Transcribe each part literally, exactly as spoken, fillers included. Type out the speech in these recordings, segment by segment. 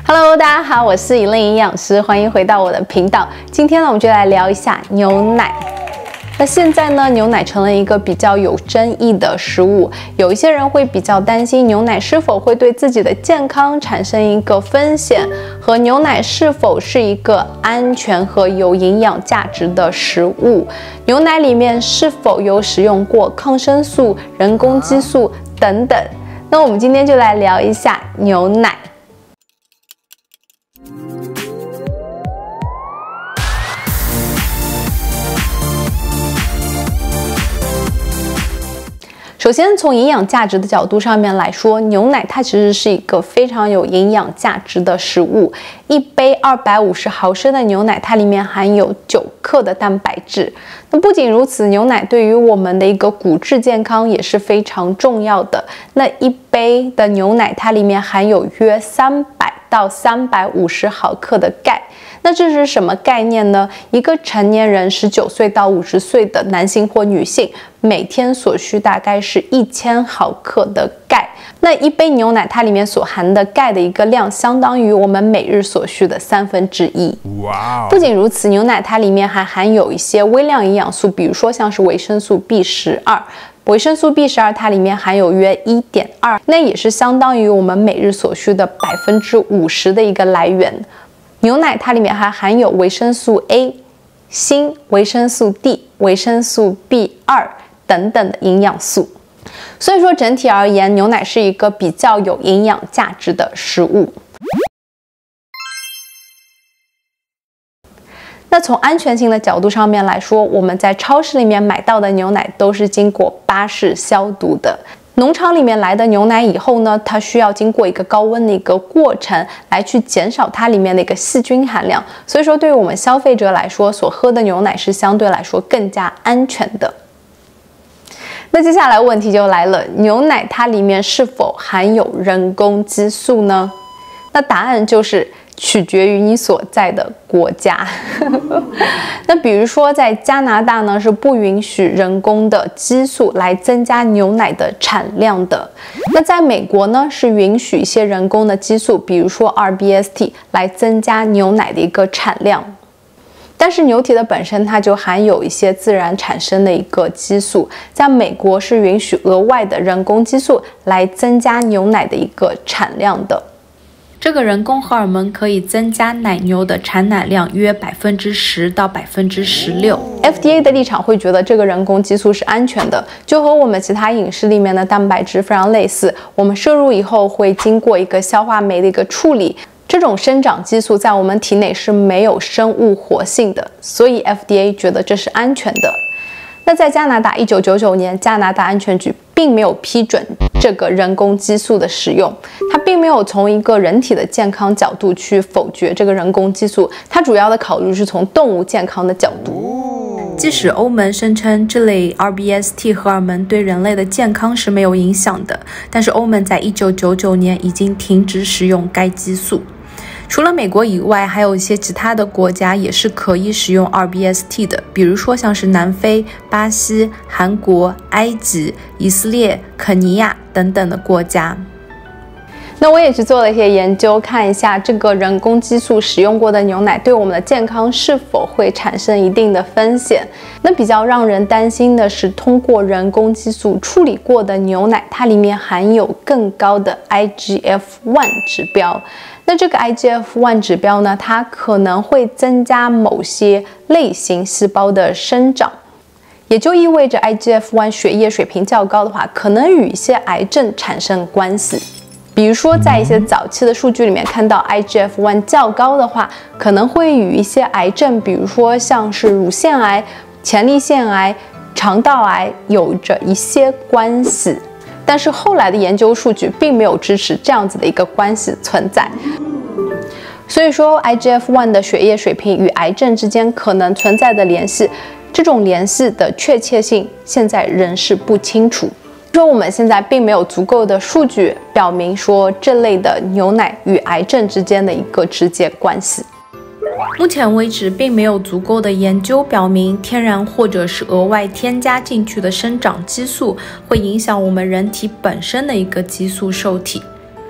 Hello， 大家好，我是尹令营养师，欢迎回到我的频道。今天呢，我们就来聊一下牛奶。那现在呢，牛奶成了一个比较有争议的食物，有一些人会比较担心牛奶是否会对自己的健康产生一个风险，和牛奶是否是一个安全和有营养价值的食物，牛奶里面是否有使用过抗生素、人工激素等等。那我们今天就来聊一下牛奶。首先，从营养价值的角度上面来说，牛奶它其实是一个非常有营养价值的食物。一杯二百五十毫升的牛奶，它里面含有九克的蛋白质。那不仅如此，牛奶对于我们的一个骨质健康也是非常重要的。那一杯的牛奶，它里面含有约三百到三百五十毫克的钙。那这是什么概念呢？一个成年人十九岁到五十岁的男性或女性，每天所需大概是一千毫克的钙。那一杯牛奶它里面所含的钙的一个量，相当于我们每日所需的三分之一。哇！不仅如此，牛奶它里面还含有一些微量营养素，比如说像是维生素 B 十二。维生素 B 十二 它里面含有约 一点二， 那也是相当于我们每日所需的百分之五十的一个来源。牛奶它里面还含有维生素 A、锌、维生素 D、维生素 B 二 等等的营养素。所以说整体而言，牛奶是一个比较有营养价值的食物。那从安全性的角度上面来说，我们在超市里面买到的牛奶都是经过巴氏消毒的。农场里面来的牛奶以后呢，它需要经过一个高温的一个过程，来去减少它里面的一个细菌含量。所以说，对于我们消费者来说，所喝的牛奶是相对来说更加安全的。那接下来问题就来了，牛奶它里面是否含有人工激素呢？那答案就是取决于你所在的国家。那比如说在加拿大呢，是不允许人工的激素来增加牛奶的产量的。那在美国呢，是允许一些人工的激素，比如说 R B S T 来增加牛奶的一个产量。但是牛体的本身它就含有一些自然产生的一个激素，在美国是允许额外的人工激素来增加牛奶的一个产量的。 这个人工荷尔蒙可以增加奶牛的产奶量约百分之十到百分之十六。 F D A 的立场会觉得这个人工激素是安全的，就和我们其他饮食里面的蛋白质非常类似。我们摄入以后会经过一个消化酶的一个处理，这种生长激素在我们体内是没有生物活性的，所以 F D A 觉得这是安全的。那在加拿大，一九九九年，加拿大安全局并没有批准这个人工激素的使用，它并没有从一个人体的健康角度去否决这个人工激素，它主要的考虑是从动物健康的角度。 即使欧盟声称这类 R B S T 荷尔蒙对人类的健康是没有影响的，但是欧盟在一九九九年已经停止使用该激素。除了美国以外，还有一些其他的国家也是可以使用 R B S T 的，比如说像是南非、巴西、韩国、埃及、以色列、肯尼亚等等的国家。 那我也去做了一些研究，看一下这个人工激素使用过的牛奶对我们的健康是否会产生一定的风险。那比较让人担心的是，通过人工激素处理过的牛奶，它里面含有更高的 I G F 一 指标。那这个 I G F 一 指标呢，它可能会增加某些类型细胞的生长，也就意味着 I G F 一 血液水平较高的话，可能与一些癌症产生关系。比如说，在一些早期的数据里面看到 I G F 一 较高的话，可能会与一些癌症，比如说像是乳腺癌、前列腺癌、肠道癌有着一些关系。但是后来的研究数据并没有支持这样子的一个关系存在。所以说 I G F 一 的血液水平与癌症之间可能存在的联系，这种联系的确切性现在仍是不清楚。说我们现在并没有足够的数据表明说这类的牛奶与癌症之间的一个直接关系。 目前为止，并没有足够的研究表明天然或者是额外添加进去的生长激素会影响我们人体本身的一个激素受体。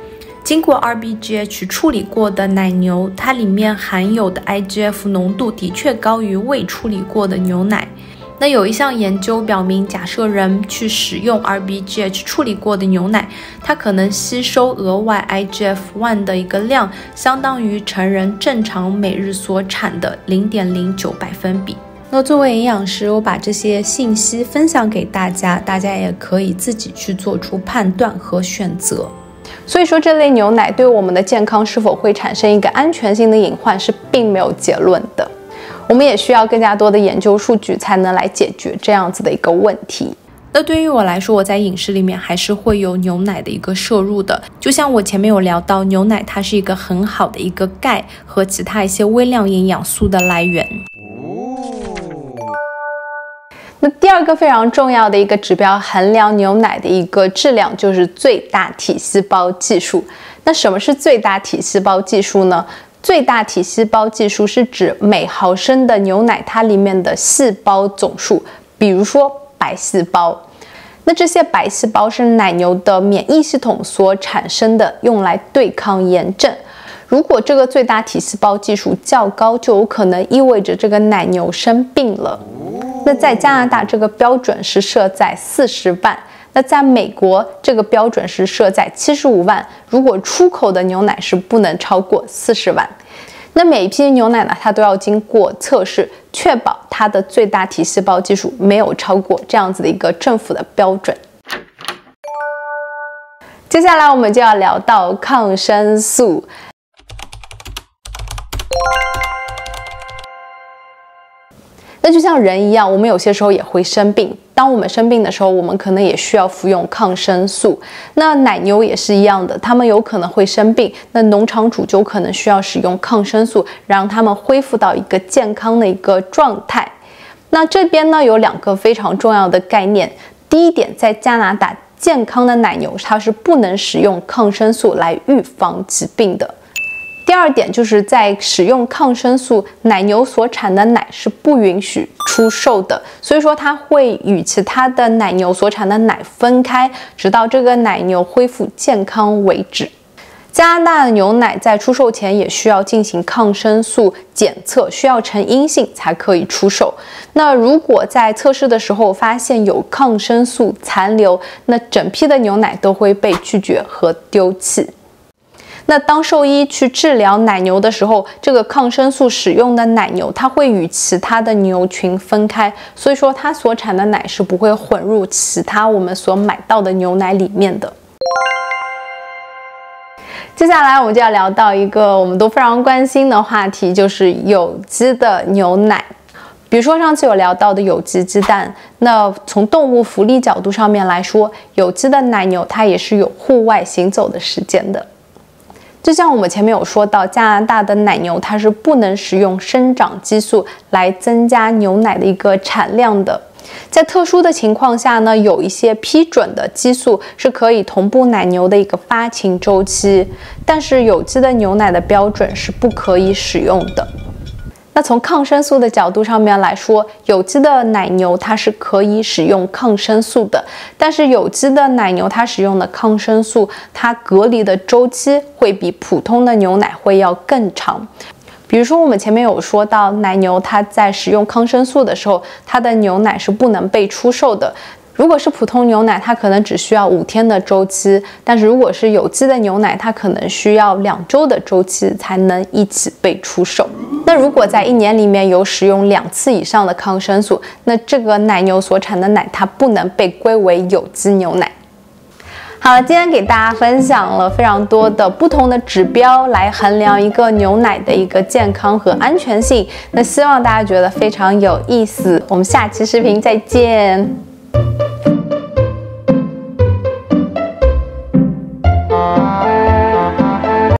经过 R B G H 处理过的奶牛，它里面含有的 I G F 浓度的确高于未处理过的牛奶。那有一项研究表明，假设人去使用 R B G H 处理过的牛奶，它可能吸收额外 I G F 一 的一个量，相当于成人正常每日所产的 零点零九百分比。那作为营养师，我把这些信息分享给大家，大家也可以自己去做出判断和选择。 所以说，这类牛奶对我们的健康是否会产生一个安全性的隐患是并没有结论的。我们也需要更加多的研究数据才能来解决这样子的一个问题。 那对于我来说，我在饮食里面还是会有牛奶的一个摄入的。就像我前面有聊到，牛奶它是一个很好的一个钙和其他一些微量营养素的来源。 那第二个非常重要的一个指标，衡量牛奶的一个质量，就是最大体细胞计数。那什么是最大体细胞计数呢？最大体细胞计数是指每毫升的牛奶它里面的细胞总数，比如说白细胞。那这些白细胞是奶牛的免疫系统所产生的，用来对抗炎症。如果这个最大体细胞计数较高，就有可能意味着这个奶牛生病了。那在加拿大，这个标准是设在四十万。那在美国，这个标准是设在七十五万。如果出口的牛奶是不能超过四十万。那每一批牛奶呢，它都要经过测试，确保它的最大体细胞计数没有超过这样子的一个政府的标准。接下来我们就要聊到抗生素。那就像人一样，我们有些时候也会生病。当我们生病的时候，我们可能也需要服用抗生素。那奶牛也是一样的，它们有可能会生病，那农场主就可能需要使用抗生素，让它们恢复到一个健康的一个状态。那这边呢有两个非常重要的概念。第一点，在加拿大，健康的奶牛它是不能使用抗生素来预防疾病的。第二点，就是在使用抗生素，奶牛所产的奶是不允许出售的，所以说它会与其他的奶牛所产的奶分开，直到这个奶牛恢复健康为止。加拿大的牛奶在出售前也需要进行抗生素检测，需要呈阴性才可以出售。那如果在测试的时候发现有抗生素残留，那整批的牛奶都会被拒绝和丢弃。那当兽医去治疗奶牛的时候，这个抗生素使用的奶牛，它会与其他的牛群分开，所以说它所产的奶是不会混入其他我们所买到的牛奶里面的。接下来我们就要聊到一个我们都非常关心的话题，就是有机的牛奶。比如说上次有聊到的有机鸡蛋，那从动物福利角度上面来说，有机的奶牛它也是有户外行走的时间的。就像我们前面有说到，加拿大的奶牛它是不能使用生长激素来增加牛奶的一个产量的。在特殊的情况下呢，有一些批准的激素是可以同步奶牛的一个发情周期，但是有机的牛奶的标准是不可以使用的。那从抗生素的角度上面来说，有机的奶牛它是可以使用抗生素的，但是有机的奶牛它使用的抗生素，它隔离的周期会比普通的牛奶会要更长。比如说我们前面有说到，奶牛它在使用抗生素的时候，它的牛奶是不能被出售的。如果是普通牛奶，它可能只需要五天的周期，但是如果是有机的牛奶，它可能需要两周的周期才能一起被出售。那如果在一年里面有使用两次以上的抗生素，那这个奶牛所产的奶它不能被归为有机牛奶。好了，今天给大家分享了非常多的不同的指标来衡量一个牛奶的一个健康和安全性，那希望大家觉得非常有意思。我们下期视频再见。